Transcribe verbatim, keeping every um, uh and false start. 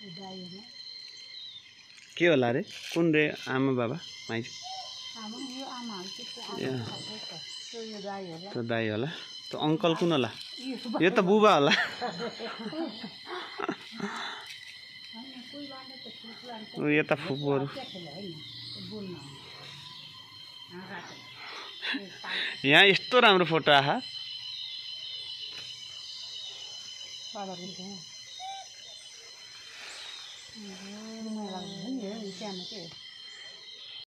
के होला रे कुन रे आमा बाबा माइज त दाइ होला त अंकल कुन होला यो त बुबा होला यो त फुपूहरु यहाँ यस्तो राम्रो फोटो आहा